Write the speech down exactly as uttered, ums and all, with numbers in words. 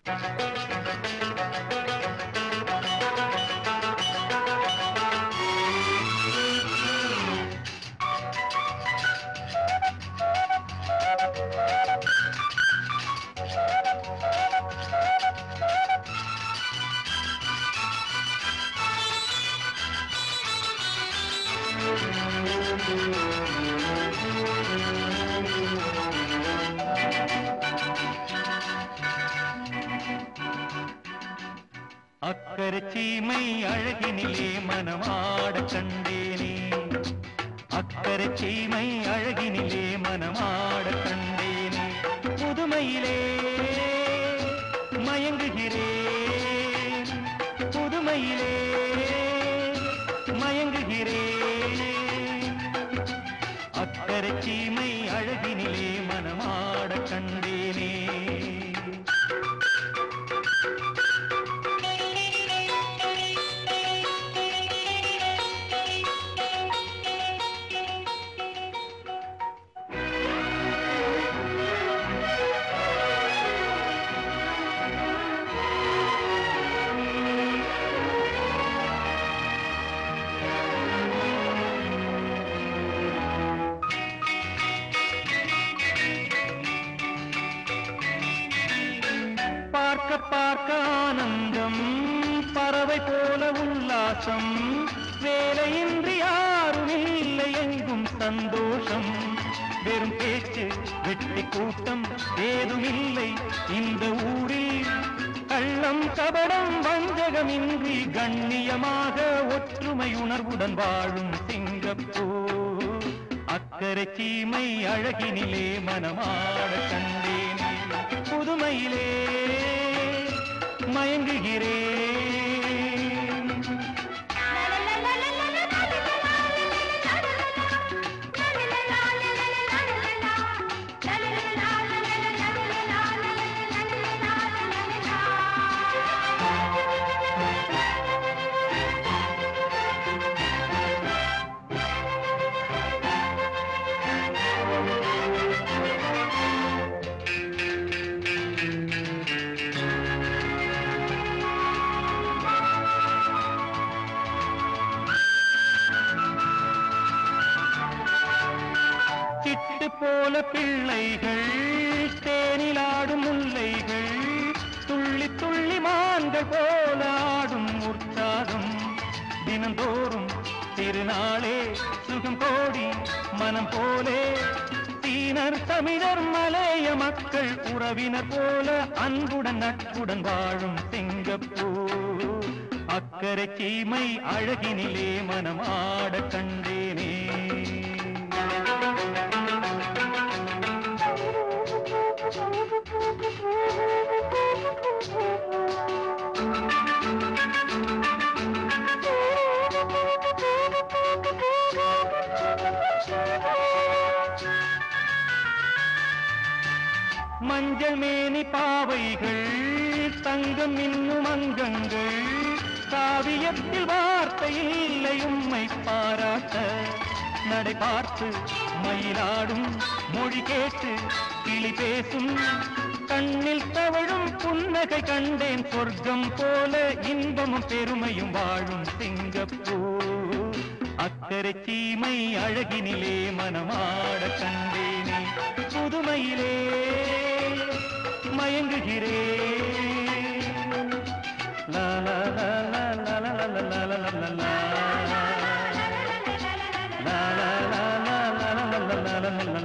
அக்கறை சீமை அழகினிலே மனமாட கண்டேனே, அக்கறை சீமை அழகினிலே மனமாட கண்டேனே, புதுமையிலே மயங்குகிறேன், புதுமையிலே மயங்குகிறேன், அக்கறை சீமை அழகினிலே மனமாட கண்டேனே. பார்க்க பார்க்க ஆனந்தம், பறவை போல உல்லாசம், வேலையின்றி யாரும் இல்லை எங்கும் சந்தோஷம், வெறும் பேச்சு வெட்டி கூட்டம் ஏதுமில்லை இந்த ஊரில், கள்ளம் கபடம் வஞ்சகமின்றி கண்ணியமாக ஒற்றுமை உணர்வுடன் வாழும் சிங்கப்பூர். அக்கறை சீமை அழகினிலே மனமாட கண்டேனே, புதுமையிலே மயங்குகிறேன். சிட்டு போல பிள்ளைகள், தேனிலாடும் முல்லைகள், துள்ளி துள்ளி மான்கள் போல ஆடும் உற்சாகம், தினந்தோறும் திருநாளே சுகம் கோடி மனம் போலே, சீனர் தமிழர் மலைய மக்கள் உறவினர் போல அன்புடன் நட்புடன் வாழும் சிங்கப்பூர். அக்கறை சீமை அழகினிலே மனமாட கண்டேனே. மஞ்சள் மேனி பாவைகள், தங்கம் இன்னும் அங்கங்கள், காவியத்தில் வார்த்தை இல்லை உம்மை பாராட்ட, நடை பார்த்து மயிலாடும் மொழி கேட்டு கிளி பேசும், கண்ணில் தவழும் புன்னகை கண்டேன் சொர்க்கம் போல, இன்பமும் பெருமையும் வாழும் சிங்கப்பூர். அக்கறை சீமை அழகினிலே மனமாட கண்டேனே, புதுமையிலே மயங்குகிறேன். லா லா லா லா லா லா லா லா லா லா லா லா லா லா லா லா லா லா.